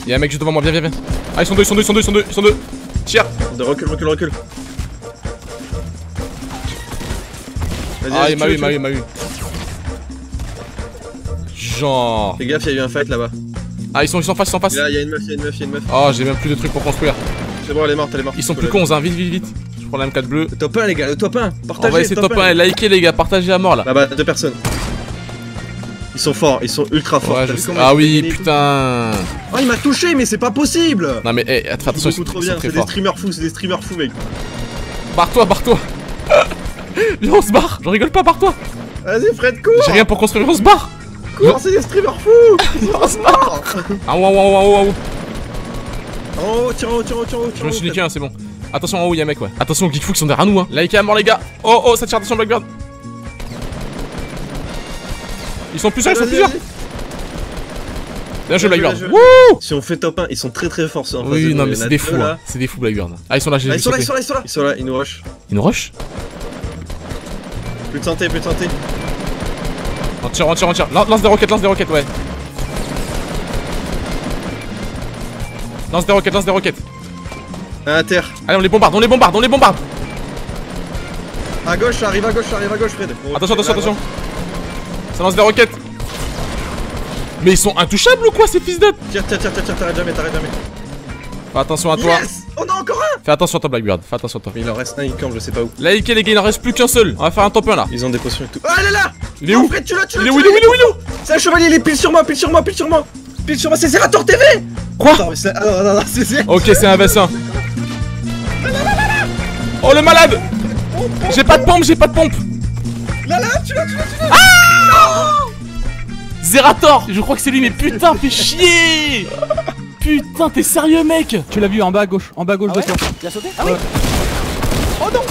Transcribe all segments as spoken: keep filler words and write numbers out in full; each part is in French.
Y'a un mec juste devant moi, viens, viens, viens. Ah, ils sont deux, ils sont deux, ils sont deux, ils sont deux, ils sont deux. Tire. De recul, recul, recul. Ah, il m'a eu, il m'a eu, il m'a eu. Genre. Fais gaffe, y'a eu un fight là-bas. Ah, ils sont, ils sont en face, ils sont en face. Là, y'a une meuf, y'a une meuf, y'a une meuf. Oh, j'ai même plus de trucs pour construire. C'est bon, elle est morte, elle est morte. Ils sont plus cons, hein, vite, vite, vite. Je prends la M quatre bleue. Le top un, les gars, le top un. Partagez. On va essayer top un, likez les gars, partagez à mort là. Là-bas, deux personnes. Ils sont forts, ils sont ultra forts. Ouais, je sais. Ah oui, putain. Oh, il m'a touché, mais c'est pas possible. Non, mais hey, fais attention, c'est trop bien. C'est des streamers fous, c'est des streamers fous, mec. Barre-toi, barre-toi. Viens, on se barre. Je rigole pas, barre-toi. Vas-y, Fred, cours. J'ai rien pour construire, on se barre. Cours, c'est des streamers fous. On se barre. Ah, waouh, waouh, waouh, waouh. En haut, tire en haut, tire en haut, tire en haut. Je me suis niqué, hein, c'est bon. Attention, en haut, y'a un mec, ouais. Attention, Geekfou qui sont derrière nous, hein. Likez à mort, les gars. Oh, oh, ça tire, attention, Blackbird. Ils sont plusieurs, ils sont plusieurs. Bien joué, Blackbird. Wouh. Si on fait top un, ils sont très très forts. Oui, non, mais c'est des fous, hein. C'est des fous, Blackbird. Ah, ils sont là, j'ai Ils sont là, ils sont là, ils sont là. Ils sont là, ils nous rush. Ils nous rush. Plus de santé, plus de santé. On tire, on tire, on tire. Lance des roquettes, lance des roquettes, ouais. Lance des roquettes, lance des roquettes. À terre. Allez, on les bombarde, on les bombarde, on les bombarde. À gauche, ça arrive à gauche, ça arrive à gauche, Fred. Bon, attention, attention, attention. Ça lance des roquettes. Mais ils sont intouchables ou quoi, ces fils de... Tire, tire, tire, tire, tire, t'arrêtes jamais, t'arrêtes jamais. Fais attention à toi. Yes. On a encore un. Fais attention à toi, Blackbird. Fais attention à toi. Mais il en reste un, il campe, je sais pas où. Likez les gars, il en reste plus qu'un seul. On va faire un top un là. Ils ont des potions et tout. Ah, elle est là. Il est où? Fred, tu l'as, tu l'as. Il est où? Il est où? Il est où? Il est où? C'est un chevalier, il est pile sur moi, pile sur moi, pile sur moi. Pile sur moi, c'est Zerator T V. Quoi? Attends, mais c'est... Ah non, non, non, c'est... Ok, c'est un V S un. Oh le malade. J'ai pas de pompe, j'ai pas de pompe. Là, là, tu l'as, tu l'as, tu l'as. Ah non. Zerator. Je crois que c'est lui, mais putain, fais chier. Putain, t'es sérieux, mec? Tu l'as vu en bas à gauche, en bas à gauche Ah de toi. Tu as sauté? Ah oui. Oh non.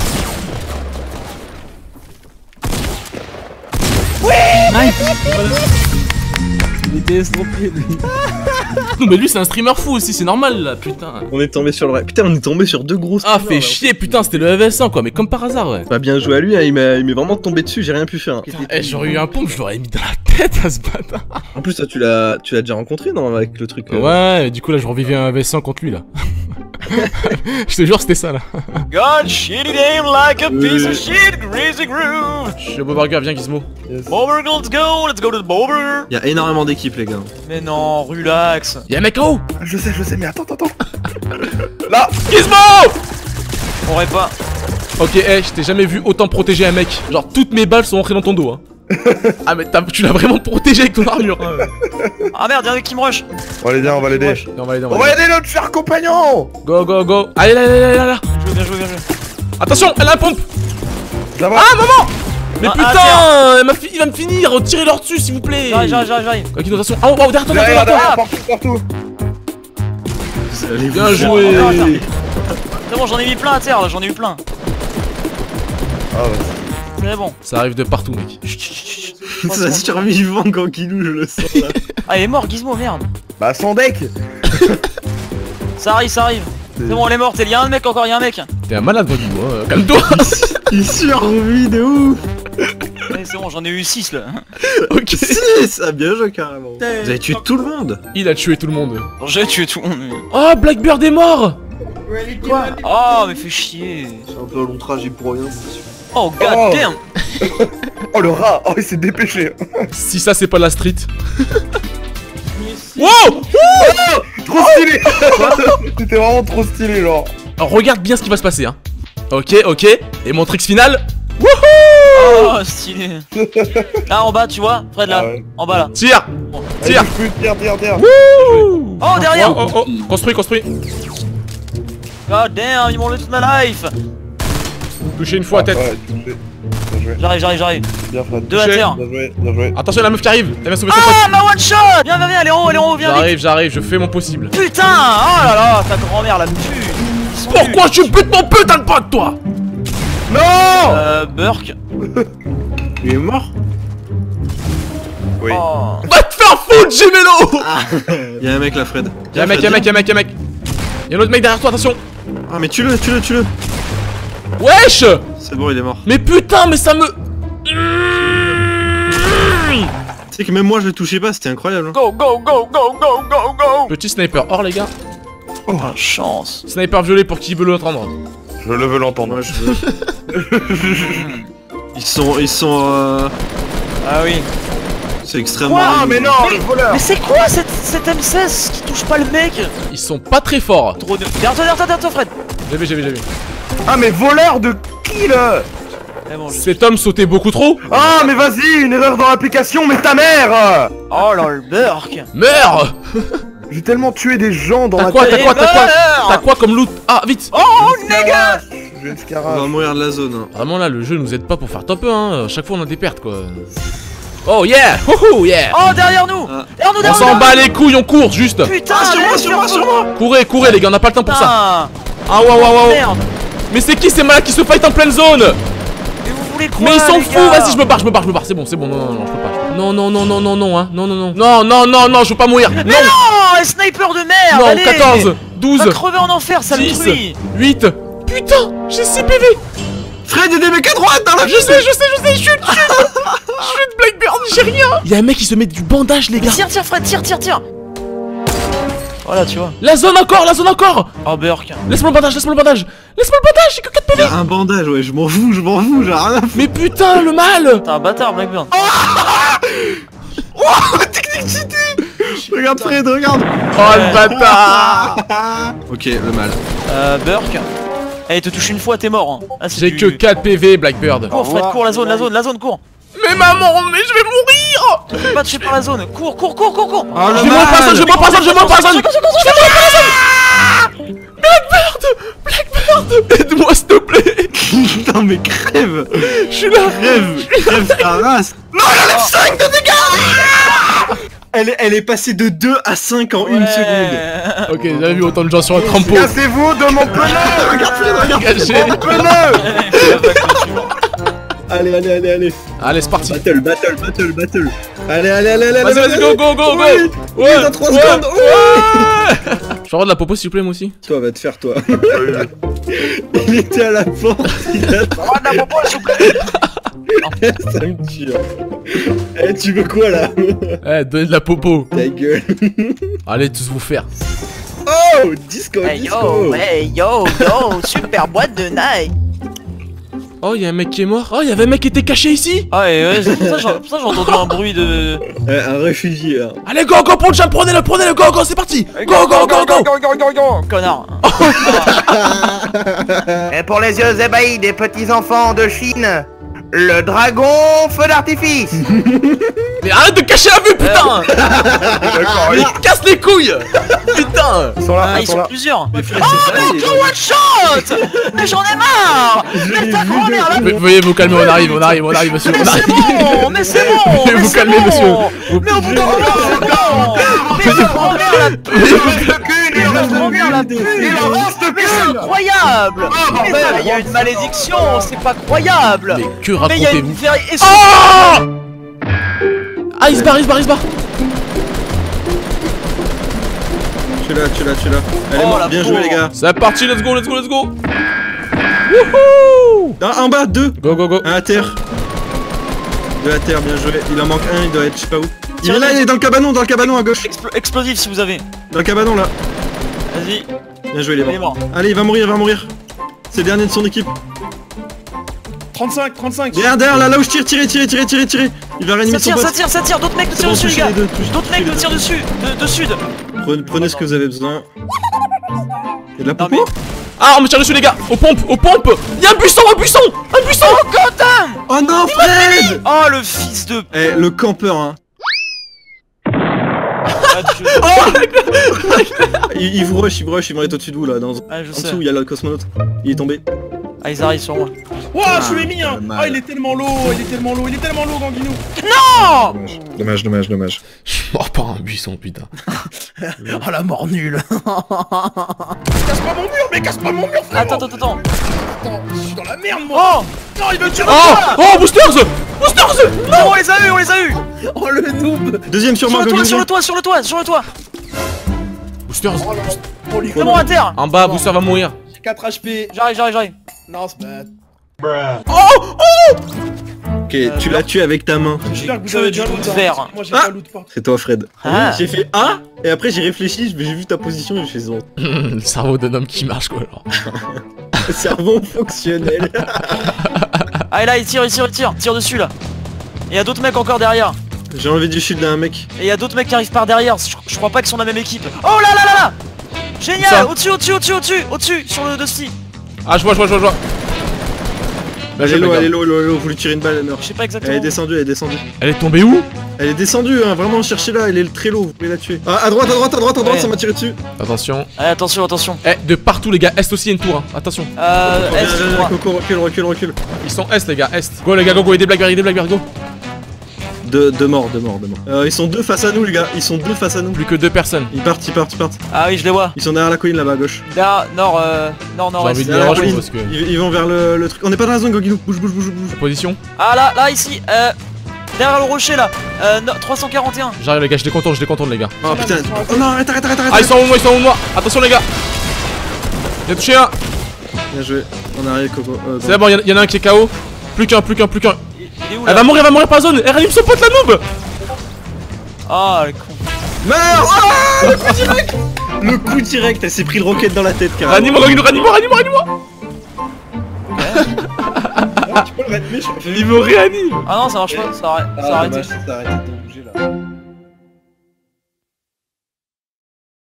Il était estropié lui. Non mais lui c'est un streamer fou aussi, c'est normal là, putain. On est tombé sur le vrai. Putain, on est tombé sur deux grosses. Ah, fait chier, putain, c'était le V S un quoi, mais comme par hasard, ouais. Bah, bien joué à lui, hein, il m'est vraiment tombé dessus, j'ai rien pu faire. Hein. Eh, j'aurais eu un pompe, je l'aurais mis dans la tête à ce bâtard. En plus, toi, tu l'as tu l'as déjà rencontré, non, avec le truc. Euh... Ouais, du coup là, je revivais un V S un contre lui là. Je te jure, c'était ça là. God shitty game like a piece of shit, greasy groove. Je suis Boburger, viens Gizmo. Boburger, let's go, let's go to the Boburger. Il y a énormément d'équipes, les gars. Mais non, relax. Y'a un mec en haut. Je sais, je sais, mais attends, attends, attends. Là, Gizmo. On aurait pas. Ok, eh, hey, je t'ai jamais vu autant protéger un mec. Genre, toutes mes balles sont rentrées dans ton dos, hein. Ah, mais tu l'as vraiment protégé avec ton armure. Ah merde, y'a un mec qui me rush. on va l'aider, on va l'aider. On va aider, On va aider notre cher compagnon. Go, go, go. Allez, là, là, là, là, là. Bien joué, bien joué, bien joué. Attention, elle a un pompe. Là-bas. Ah, maman. Mais Ah, putain, ah, elle m'a fi- il va me finir. Tirez leur dessus, s'il vous plaît. J'arrive, j'arrive, j'arrive, j'arrive. Ok, attention. Ah, oh, oh, derrière toi, derrière toi, derrière toi. Partout, partout. Bien joué. Oh, attends, attends. C'est bon, j'en ai mis plein à terre là, j'en ai eu plein. Ah ouais. C'est bon. Ça arrive de partout, mec. Chut, chut, chut, chut. C'est un survivant quand Kilou, je le sens là. Ah, il est mort, Gizmo, merde. Bah, son deck. Ça arrive, ça arrive. C'est bon, elle est morte. Il y a un mec encore, il y a un mec. T'es un malade, Gizmo, hein. Calme-toi. Il survit de ouf. Ouais, c'est bon, j'en ai eu six là. Ok. six. Ah, bien joué carrément. Vous avez tué tout le monde. Il a tué tout le monde. J'ai tué tout le monde. Oh, Blackbird est mort. Quoi? Oh, mais fais chier. C'est un peu un long trajet pour rien. Oh, god Oh. damn. Oh, le rat. Oh, il s'est dépêché. Si ça, c'est pas la street. Wow. Trop stylé. C'était vraiment trop stylé, genre. Alors, regarde bien ce qui va se passer, hein. Ok, ok. Et mon tricks final. Wouhou. Oh, stylé. Là en bas, tu vois, Fred là. Ah ouais. En bas là. Tire. Tire. Tire, tire, tire. Wouh. Oh, derrière. Oh, oh, oh. Construis, construis. God damn, ils m'ont enlevé toute ma life. Touché une fois à tête. Ouais, touché. Bien joué. J'arrive, j'arrive, j'arrive. Bien, Fred. Deux à Touché. terre. Bien joué, bien joué. Attention, la meuf qui arrive. Elle vient sauver son pote. Ah, ma one shot. Viens, viens, viens, elle est en haut, elle est en haut, viens vite. J'arrive, j'arrive, je fais mon possible. Putain, oh là là, ta grand-mère la me tue. Ils sont Pourquoi nuls. tu butes mon putain de pote, toi? Non. Euh, Burk. Il est mort. Oui. Oh. Va te faire foutre, Gemello. Y'a un mec là, Fred. Y'a un mec, y'a un mec, y'a un mec, y'a un mec. Y'a un autre mec derrière toi, attention. Ah, mais tue-le, tue-le, tue-le. Wesh. C'est bon, il est mort. Mais putain, mais ça me... C'est que même moi je le touchais pas, c'était incroyable. Hein. Go, go, go, go, go, go, go. Petit sniper or les gars. Oh la chance. Sniper violet pour qui veut l'entendre. Je le veux l'entendre. Moi je veux. Ils sont. Ils sont. Euh... Ah oui. C'est extrêmement. Ouah, mais non, Mais- le voleur. Mais c'est quoi cette, cette M seize qui touche pas le mec? Ils sont pas très forts. Trop de... Derrière toi, derrière toi, derrière toi, Fred. J'ai vu, j'ai vu, j'ai vu. Ah, mais voleur de qui là? Eh bon, je- Cet homme sautait beaucoup trop. Ah, mais vas-y, une erreur dans l'application, mais ta mère. Oh là le burk. Meurs. J'ai tellement tué des gens dans T'as la quoi, t'as tête. quoi, t'as quoi? Meurs. T'as quoi comme loot? Ah, vite. Oh nigga. J'ai une On scarab. va mourir de la zone. Hein. Vraiment là, le jeu nous aide pas pour faire top un, hein. Chaque fois on a des pertes quoi. Oh yeah! Wouhou yeah! Oh derrière nous. Ah. Derrière nous, On derrière s'en nous. bat les couilles, on court juste! Putain, Ah, sur moi, sur moi, sur moi. Courez, courez les gars, on a pas le temps pour ça! Putain. Ah ouais, ouais, ouais, ouais! Merde. Mais c'est qui ces malades qui se fight en pleine zone? Mais vous voulez quoi? Mais ils sont les fous! gars Vas-y, je me barre, je me barre, je me barre, c'est bon, c'est bon, non, non, non, je peux pas. je peux pas. Non, non, non, non, non, non, hein, non, non, non. Non, non, non, non, je veux pas mourir! Non! Mais non, un sniper de merde. Non, allez. quatorze, douze, Va crever en enfer, ça me dix, truie. huit. Putain, j'ai six P V! Fred, il y a des mecs à droite dans la Je sais, je sais, je sais, chute, chute! Chute, Blackbird, j'ai rien! Y'a un mec qui se met du bandage, les gars! Tire, tire, Fred, tire, tire, tire. Voilà, tu vois. La zone encore, la zone encore! Oh burk. Laisse-moi le bandage, laisse-moi le bandage! Laisse-moi le bandage, j'ai que quatre P Il y V! a un bandage, ouais, je m'en fous, je m'en fous, j'ai rien à foutre. Mais putain, le mal! T'es un bâtard, Blackburn. Technicité. Regarde Fred, regarde. Oh le bâtard! Ok, le mal. Euh, burk. Eh, il te touche une fois, t'es mort. Hein. Ah, c'est J'ai du- que quatre P V, Blackbird. Cours, Fred, cours, la zone, la zone, la zone, cours. Mais maman, mais je vais mourir! Tu peux pas toucher par la zone. Cours, cours, cours, cours, cours. Oh, le Je vais mourir par la zone, je vais mourir par la zone, je vais mourir par la zone! Seconde, seconde, seconde. Blackbird! Blackbird! Aide-moi s'il te plaît! Putain, mais crève. Je suis là! Crève, crève ta race. Non, elle enlève cinq de dégâts. Elle est, elle est passée de deux à cinq en une seconde. Ouais. Ok, j'ai jamais vu autant de gens sur un trampo. Cassez-vous de mon pneu. Regarde Fred, regarde. Gâché. Mon pneu. Allez, allez, allez, allez. Allez, c'est parti. Battle, battle, battle, battle. Allez, allez, allez, allez. Vas-y, allez, vas-y, allez. go, go, go, go! Oui, oui, dans trois ouais, secondes. ouais. Je peux avoir de la popo s'il vous plaît, moi aussi? Toi, va te faire, toi. Il était à la porte, il a Oh, de la popo, s'il vous plaît. ça me tue. Eh, tu veux quoi là? Eh, donnez de la popo. Ta gueule. Allez, tous vous faire. Oh, disco, Hey disco. yo, hey yo, yo, super boîte de Nike. Oh, y'a un mec qui est mort. Oh, y'avait un mec qui était caché ici. Ah ouais, ouais, c'est pour ça que j'ai- pour ça que j'ai entendu un bruit de... Eh, un réfugié là. Allez, go, go, pour le jump, prenez-le, prenez-le, go, go, c'est parti. Go, go, go, go. go, go, go, go. Connard. Et pour les yeux ébahis des petits enfants de Chine, le dragon feu d'artifice. Mais arrête de cacher la vue, putain. Mais casse les couilles. Putain. Ils sont là, Ah, ils ils sont sont là. plusieurs. Mais Fred, c'est ça, il est Oh, one shot. Mais j'en ai marre. Mais ta grand-mère là. Mais veuillez vous calmer, on arrive, on arrive, on arrive, monsieur, Mais on c'est arrive. bon, mais c'est bon. Veuillez mais vous c'est calmer, bon. monsieur. Mais au bout d'un moment, c'est bon. Mais ta grand-mère là. Mais ta grand-mère là. Mais c'est incroyable. Mais ça, il y a une malédiction, c'est pas croyable. Mais que Mais il y a une racontez-vous? ferie. Et Oh! Ah, il se barre, il se barre, il se barre. Tu l'as, tu l'as, tu l'as. Elle est Oh, morte, la bien pauvre. joué les gars. C'est parti, let's go, let's go, let's go. Wouhou! Ah, en bas, deux. Go, go, go. Un à terre. Deux à terre, bien joué. Il en manque un, il doit être je sais pas où. Il Tiens, est là, tiens. il est dans le cabanon, dans le cabanon à gauche. Expl- explosif si vous avez. Dans le cabanon là. Vas-y, Bien joué, il est il est mort. mort. Allez, il va mourir, il va mourir. C'est le dernier de son équipe. trente-cinq, trente-cinq. Derrière, derrière, là, là où je tire, tirez, tirez, tirez, tirez, tirez. Il va réanimer Ça son tire, ça pote. tire, ça tire. D'autres mecs nous C'est tirent bon, dessus, les touchez gars. les deux, touchez- D'autres touchez mecs les nous tirent deux. dessus. De, de sud. Prenez, prenez ce que vous avez besoin. Il y a de la Non, popo. Ah, on me tire dessus, les gars. Aux pompes, aux pompes. Y'a un buisson, un buisson, un buisson. Oh, goddamn. Oh non, Fred. Oh, le fils de. Eh, le campeur, hein. Ah, tu- Il, il vous rush, il vous rush, il va être au-dessus de vous là. Dans... Ah, je En sais. dessous, il y a le cosmonaute. Il est tombé. Ah, ils arrivent sur moi. Ouah, je lui ai mis un. mal. Ah, il est tellement lourd, il est tellement lourd, il est tellement lourd, Ganguinou. Non. Dommage, dommage, dommage. Je suis mort par un buisson, putain. Oh la mort nulle. Casse pas mon mur, mais casse pas mon mur, frère. Attends, attends, attends. Attends, je suis dans la merde, moi. Oh. Non, il veut me tuer. Oh, oh, boosters, boosters. Non, on les a eu, on les a eu. Oh le noob. Deuxième sur Sur moi, le toit, Ganguinou. sur le toit, sur le toit, sur le toit. Boosters. Oh là là. Oh les C'est bon, à terre. En bas, booster va mourir. J'ai quatre H P. J'arrive, j'arrive, j'arrive. Non, c'est bad. Oh, oh, oh. Ok, tu l'as tué avec ta main. J'espère que vous que avez du déjà loot loot vert. hein. Moi j'ai Ah. pas loot par. C'est toi, Fred. Ah. J'ai fait A, et après j'ai réfléchi, j'ai vu ta position et j'ai fait zéro. Le cerveau d'un homme qui marche, quoi, alors. Cerveau fonctionnel. Ah, et là, il tire, il tire, il tire, tire dessus là. Et y a d'autres mecs encore derrière. J'ai enlevé du shield à un mec. Et y a d'autres mecs qui arrivent par derrière. Je, je crois pas qu'ils sont de la même équipe. Oh là là là là. Ça. Génial. Au-dessus, au-dessus, au-dessus, au-dessus, au-dessus, sur le Dusty. Ah, je vois, je vois, je vois, je vois. Là, Elle je est low, regarde. elle est low, low, low, vous lui tirez une balle, elle meurt. Je sais pas Elle est exactement. descendue, elle est descendue. Elle est tombée où? Elle est descendue, hein, vraiment, cherchez-la, elle est très low, vous pouvez la tuer. Ah, à droite, à droite, à droite, à droite, Ouais. ça m'a tiré dessus. Attention. Allez, attention, attention. Eh, de partout, les gars. Est aussi, il y a une tour, hein. Attention. Euh, Viens, Est, viens, je viens, crois. Coco, recule, recule, recule. Ils sont Est, les gars. Est. Go, les gars, go, go. Et des blagues, des blagues, go. Deux, deux morts, deux morts, deux morts. Euh, ils sont deux face à nous, les gars, ils sont deux face à nous. Plus que deux personnes. Ils partent, ils partent, ils partent. Ah oui, je les vois. Ils sont derrière la colline là-bas à gauche. Là, nord, euh, nord, J'ai nord, envie est. de Derrière les la rejoindre colline. parce que. Ils, ils vont vers le, le truc. On n'est pas dans la zone, Gogilou. Bouge, bouge, bouge, bouge. Position. Ah là, là, ici, euh, derrière le rocher là. Euh, no- trois cent quarante et un. J'arrive, les gars. Je les contourne, je les contourne, les gars. Oh putain. Oh non, arrête, arrête, arrête, arrête. Ah, ils sont en haut de moi, ils sont en haut de moi. Attention, les gars. J'ai touché un. Bien joué. On arrive, Coco. Euh, C'est bon, il y en a un qui est K O. Plus qu'un, plus qu'un, plus qu'un. Il, il est où Elle là? va mourir, elle va mourir par zone. Elle ranime son pote, la noob. Ah, le con. Meurs. Ah, le coup direct. Le coup direct, elle s'est pris le rocket dans la tête, carrément. Ranime-moi, ranime-moi, ranime-moi, ranime-moi, ranime-moi. Tu peux le mettre méchant. Il me réanime. Ah non, ça marche pas, ça a, ça a Ah, arrêté. dommage, ça s'est arrêté.